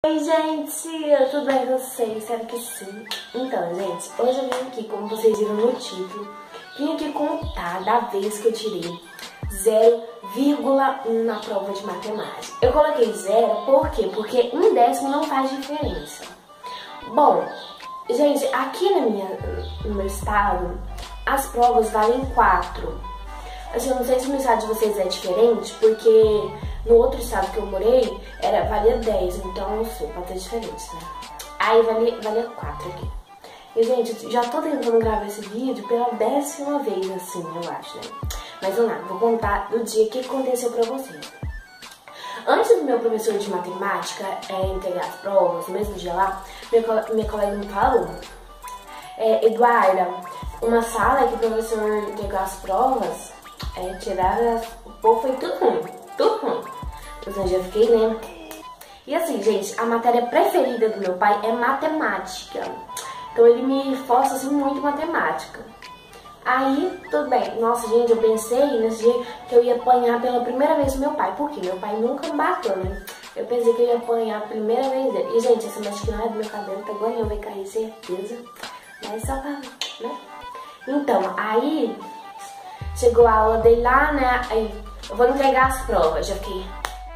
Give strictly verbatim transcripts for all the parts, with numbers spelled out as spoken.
Oi gente, tudo bem com vocês? Espero que sim. Então gente, hoje eu vim aqui, como vocês viram no título, vim aqui contar da vez que eu tirei zero vírgula um na prova de matemática. Eu coloquei zero por quê? Porque um décimo não faz diferença. Bom, gente, aqui na minha, no meu estado, as provas valem quatro. Assim, eu não sei se no estado de vocês é diferente, porque no outro estado que eu morei, era, valia dez, então eu não sei, pode ter diferença, né? Aí valia, valia quatro aqui. E, gente, já tô tentando gravar esse vídeo pela décima vez, assim, eu acho, né? Mas vamos lá, vou contar do dia que aconteceu pra vocês. Antes do meu professor de matemática é, entregar as provas, no mesmo dia lá, minha, minha colega me falou: é, Eduarda, uma sala que o professor entregou as provas, é, tiraram as... o povo foi tudo ruim, tudo ruim. Eu já fiquei, né? E assim, gente, a matéria preferida do meu pai é matemática. Então ele me força, assim, muito matemática. Aí, tudo bem. Nossa, gente, eu pensei nesse dia que eu ia apanhar pela primeira vez do meu pai. Por quê? Meu pai nunca me bateu, né? Eu pensei que eu ia apanhar a primeira vez dele. E, gente, essa mexe que não é do meu cabelo, tá igual eu, vai cair, certeza. Mas só pra, né? Então, aí, chegou a aula dele lá, né? Aí, eu vou entregar as provas. Já fiquei...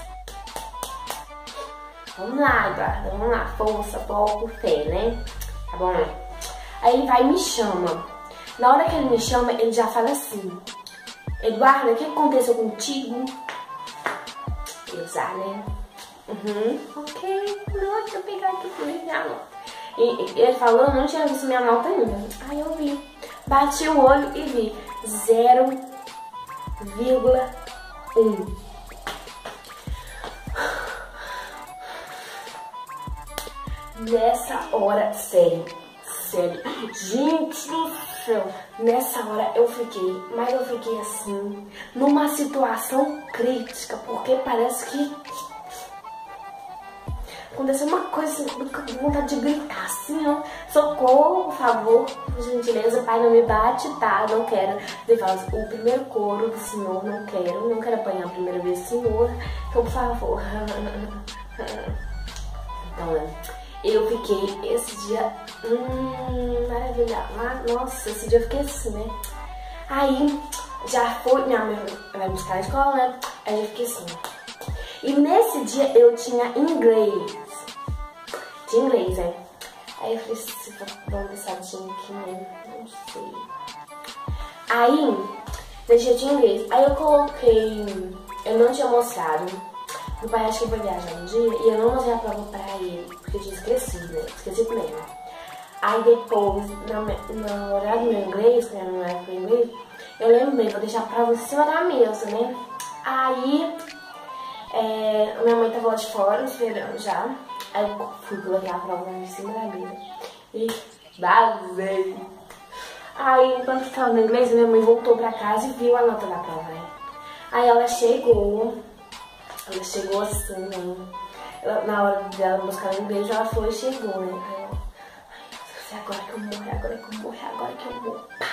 Vamos lá, Eduardo, vamos lá, força, foco, fé, né? Tá bom? Aí ele vai e me chama. Na hora que ele me chama, ele já fala assim: Eduardo, o que aconteceu contigo? Eu já, né? Uhum, ok, não, deixa eu pegar aqui pra ver minha nota. E ele falou, eu não tinha visto minha nota ainda. Aí eu vi, bati o olho e vi zero vírgula um. Nessa hora, sério, sério, gente do céu, nessa hora eu fiquei, mas eu fiquei assim, numa situação crítica, porque parece que aconteceu uma coisa, com vontade de gritar assim, ó, socorro, por favor, por gentileza, pai, não me bate, tá, não quero levar o primeiro couro do senhor, não quero, não quero apanhar a primeira vez do senhor, então, por favor. Então, né? Eu fiquei esse dia, hum, maravilhoso, nossa, esse dia eu fiquei assim, né? Aí, já fui, minha mãe vai buscar na escola, né? Aí eu fiquei assim. E nesse dia eu tinha inglês, de inglês, né? Aí eu falei assim, vamos ver certinho aqui, né? Não sei. Aí, deixei de inglês, aí eu coloquei, eu não tinha mostrado. Meu pai acho que foi viajar um dia e eu não mostrei a prova pra ele, porque eu tinha esquecido, né? Esqueci mesmo. Aí depois, na, na horário do meu inglês, que não era pro inglês, eu lembrei, vou deixar a prova em cima da mesa, né? Aí, é, minha mãe tava lá de fora, esperando já. Aí eu fui colocar a prova em cima da mesa e vazei. Aí, enquanto tava no inglês, minha mãe voltou pra casa e viu a nota da prova, né? Aí ela chegou... Ela chegou assim, né? Ela, na hora dela buscar um beijo, ela foi e chegou, né? Aí ela, ai, agora que eu morro, agora que eu morro, agora que eu morro. Pá.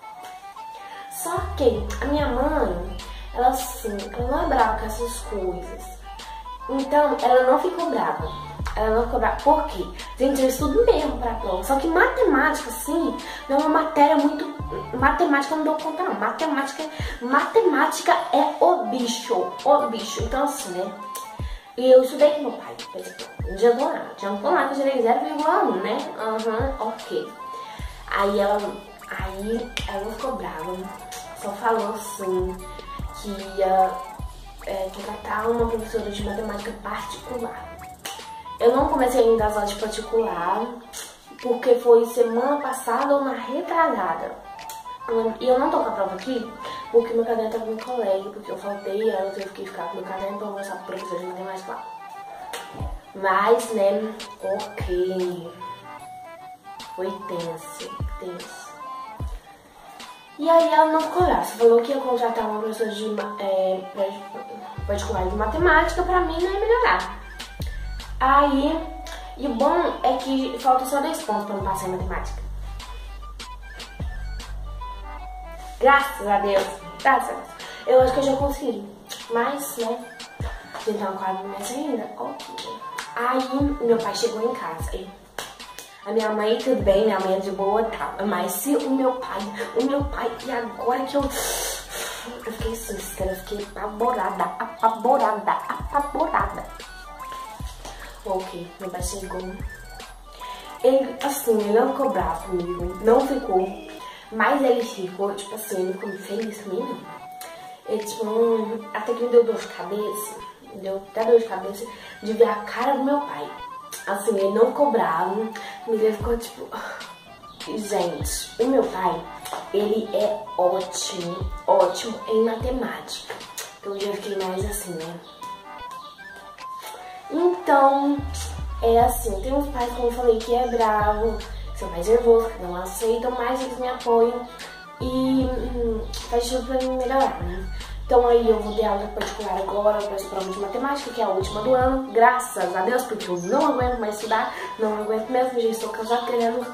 Só que a minha mãe, ela assim, ela não é brava com essas coisas. Então, ela não ficou brava. Ela não ficou brava. Por quê? Gente, eu estudo mesmo pra prova. Só que matemática, assim, não é uma matéria muito... Matemática eu não dou conta, não. Matemática, matemática é o bicho. O bicho. Então, assim, né? E eu estudei com meu pai. Não adiantou nada. Adiantou nada que eu tirei zero vírgula um, né? Aham, uhum, ok. Aí ela... Aí ela não ficou brava. Só falou, assim, que ia é, contratar uma professora de matemática particular. Eu não comecei ainda as aulas de particular, porque foi semana passada ou na retrasada. E eu não tô com a prova aqui, porque meu caderno tava no colégio, porque eu faltei, aí eu tive que ficar com meu caderno pra mostrar pro professor de matemática lá. Mas, né, ok. Foi tenso, tenso. E aí ela não ficou lá, você falou que ia contratar uma professora de é, particular de matemática pra mim, não ia melhorar. Aí, e o bom é que falta só dois pontos pra não passar em matemática. Graças a Deus, graças a Deus. Eu acho que eu já consegui, mas, né, tentar um quadro nessa ainda, ok. Aí meu pai chegou em casa. Aí, a minha mãe tudo bem, minha mãe é de boa e tal. Mas se o meu pai, o meu pai, e agora que eu... Eu fiquei sincera, eu fiquei apavorada, apavorada, apavorada. Ok, meu pai chegou. Ele, assim, ele não ficou bravo comigo, não ficou. Mas ele ficou, tipo assim, ele ficou feliz comigo, não. Ele, tipo, hum, até que me deu dor de cabeça, me deu até dor de cabeça de ver a cara do meu pai. Assim, ele não ficou bravo, mas ele ficou, tipo... Gente, o meu pai, ele é ótimo, ótimo em matemática. Então, eu já fiquei mais assim, né? Então, é assim, tem uns pais, como eu falei, que é bravo, que são mais nervosos, que não aceitam, mas eles me apoiam e hum, faz tudo pra mim melhorar, né? Então aí eu vou dar aula particular agora para essa prova de matemática, que é a última do ano, graças a Deus, porque eu não aguento mais estudar, não aguento mesmo, já estou cansada querendo.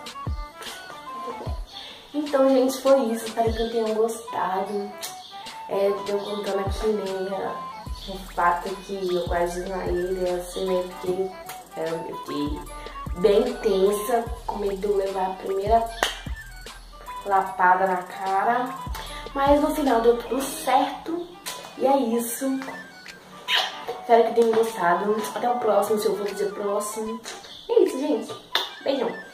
Então, gente, foi isso, espero que eu tenham gostado. É, eu contando aqui, né, o fato que eu quase desmaiei, assim, né, porque eu fiquei bem tensa, com medo de levar a primeira lapada na cara, mas no final deu tudo certo, e é isso. Espero que tenham gostado, até o próximo, se eu for dizer próximo. É isso, gente, beijão.